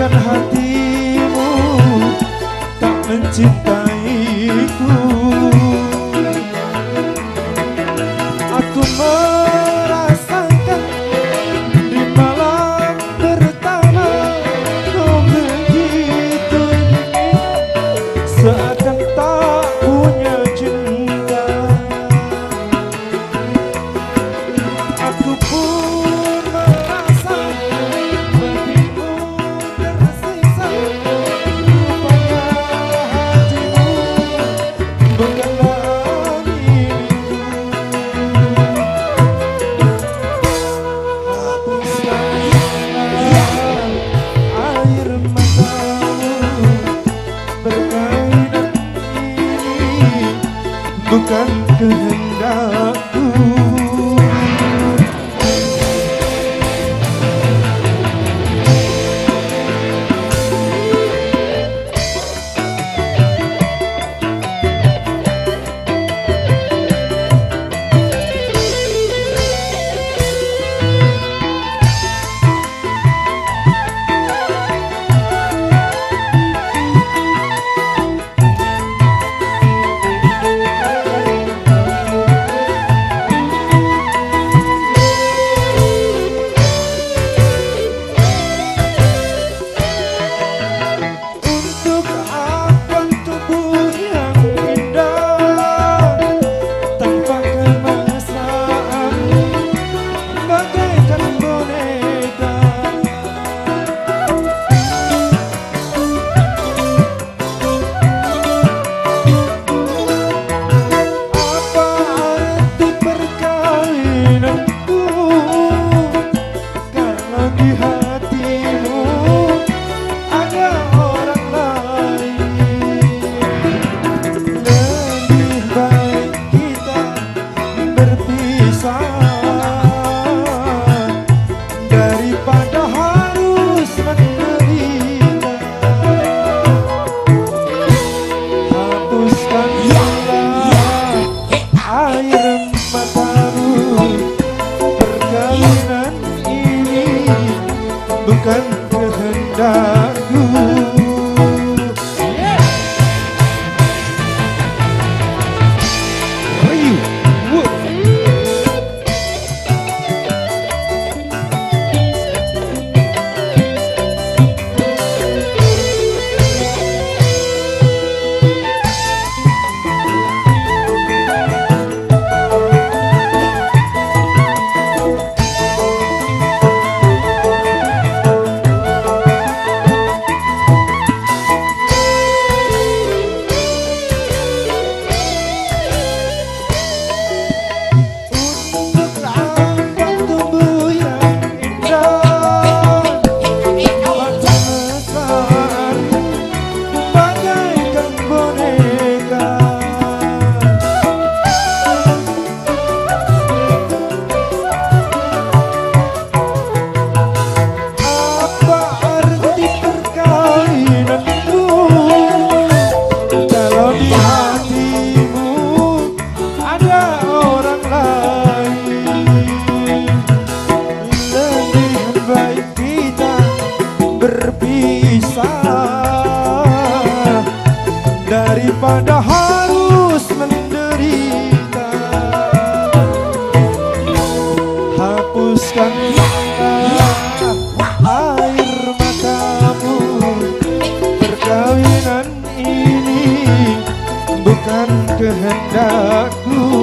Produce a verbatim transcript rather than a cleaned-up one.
bukan hatimu tak mencintaiku. Aku merasakan di malam pertama kau begitu dingin, seakan tak punya cinta. Aku pun merasa bagimu tersisa, rupanya hatimu bukanlah milikku. Hapuskan air matamu, perkainan ini bukan kehendakku. Daripada harus menderita, hapuskanlah air matamu, perkawinan ini bukan kehendakku. Berpisah daripada harus menderita, hapuskanlah air matamu, perkawinan ini bukan kehendakku.